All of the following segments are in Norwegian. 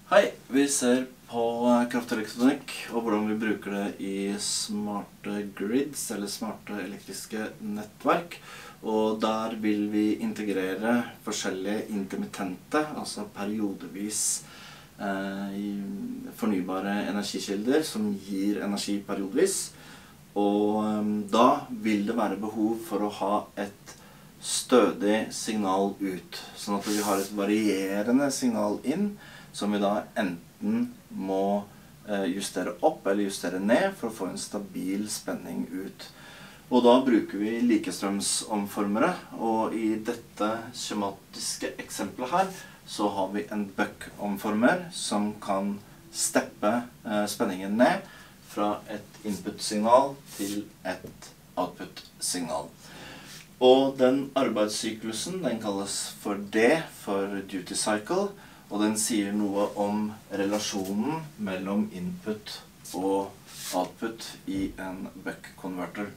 Hei, vi ser på kraftelektronikk og hvordan vi bruker det i smarte grids, eller smarte elektriske nettverk. Og der vil vi integrere forskjellige intermittente, altså periodevis fornybare energikilder som gir energi periodevis. Og da vil det være behov for å ha et stødig signal ut, sånn at vi har et varierende signal inn, som vi da enten må justere opp eller justere ned for å få en stabil spenning ut. Og da bruker vi likestrømsomformere, og i dette skjematiske eksempelet her så har vi en buck-omformer som kan steppe spenningen ned fra et input-signal til et output-signal. Og den arbeidssyklusen, den kalles for D, for duty cycle, og den sier noe om relasjonen mellom input og output i en buck-konverter.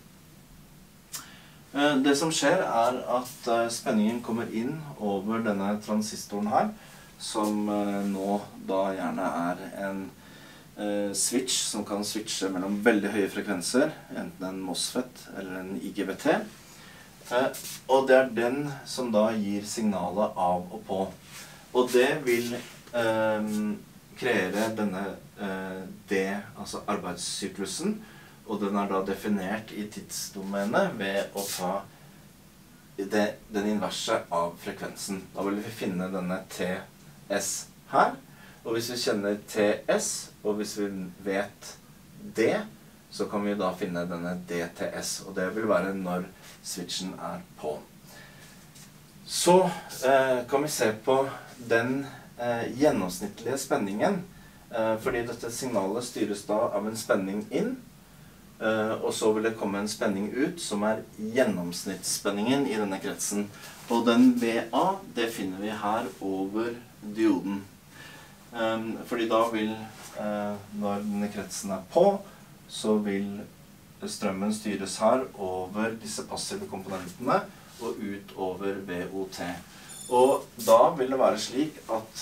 Det som skjer er at spenningen kommer inn over denne transistoren her, som nå da gjerne er en switch som kan switche mellom veldig høye frekvenser, enten en MOSFET eller en IGBT. Og det er den som da gir signalet av og på. Og det vil kreere denne D, altså arbeidssyklusen, og den er da definert i tidsdomenet ved å ta den inverse av frekvensen. Da vil vi finne denne TS her, og hvis vi kjenner TS, og hvis vi vet D, så kan vi da finne denne DTS, og det vil være når switchen er på. Så kan vi se på den gjennomsnittlige spenningen, fordi dette signalet styres da av en spenning inn, og så vil det komme en spenning ut som er gjennomsnittsspenningen i denne kretsen. Og den VA, det finner vi her over dioden. Fordi da vil, når denne kretsen er på, så vil strømmen styres her over disse passive komponentene og ut over VOT. Og da vil det være slik at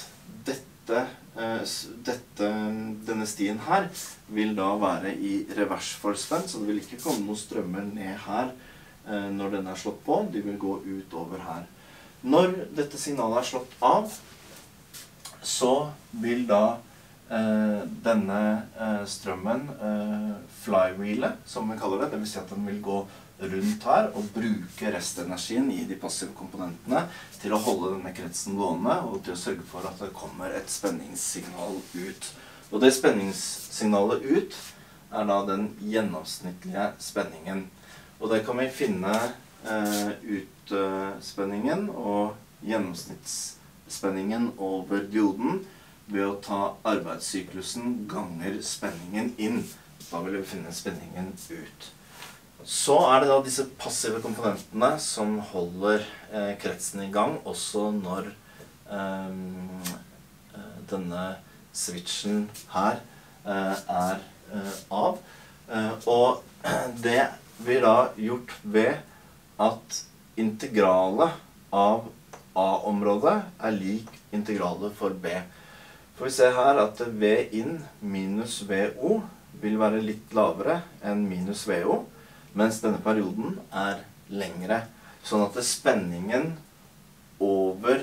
denne stien her vil da være i reversforspent, så det vil ikke komme noen strømmer ned her når den er slått på, de vil gå ut over her. Når dette signalet er slått av, så vil da denne strømmen flywheelet, som vi kaller det, det vil si at den vil gå rundt her og bruke restenergien i de passive komponentene til å holde denne kretsen gående og til å sørge for at det kommer et spenningssignal ut. Og det spenningssignalet ut er da den gjennomsnittlige spenningen. Og det kan vi finne utspenningen og gjennomsnittsspenningen over dioden ved å ta arbeidssyklusen ganger spenningen inn. Da vil vi finne spenningen ut. Så er det da disse passive komponentene som holder kretsen i gang, også når denne switchen her er av. Og det blir da gjort ved at integralet av A-området er lik integralet for B. For vi ser her at V inn minus VO vil være litt lavere enn minus VO, mens denne perioden er lengre, sånn at spenningen over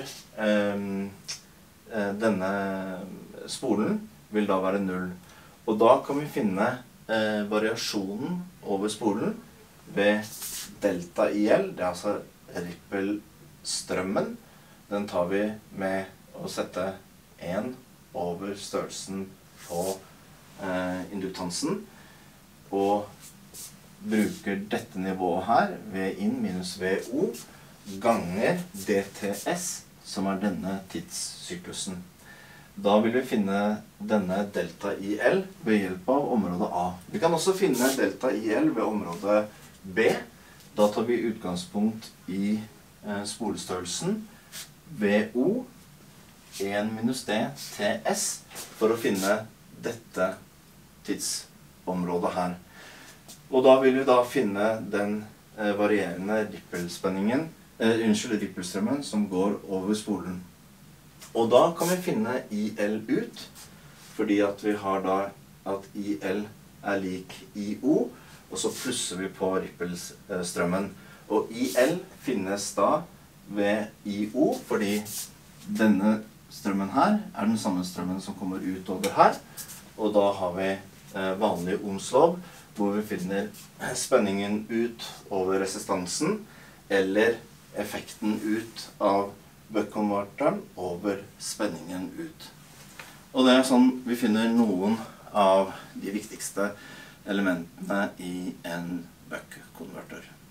denne spolen vil da være 0. Og da kan vi finne variasjonen over spolen ved delta IL, det er altså rippelstrømmen. Den tar vi med å sette 1 over størrelsen på induktansen, og bruker dette nivået her, V inn minus VO, ganger DTS, som er denne tidssyklusen. Da vil vi finne denne delta IL ved hjelp av område A. Vi kan også finne delta IL ved område B. Da tar vi utgangspunkt i spolestørrelsen VO, 1 minus DTS, for å finne dette tidsområdet her. Og da vil vi da finne den varierende rippelstrømmen som går over spolen. Og da kan vi finne IL ut, fordi at vi har da at IL er lik IO, og så plusser vi på rippelstrømmen. Og IL finnes da ved IO, fordi denne strømmen her er den samme strømmen som kommer ut over her. Og da har vi vanlig Ohms lov, hvor vi finner spenningen ut over resistansen, eller effekten ut av buck-konverteren over spenningen ut. Og det er sånn vi finner noen av de viktigste elementene i en buck-konverter.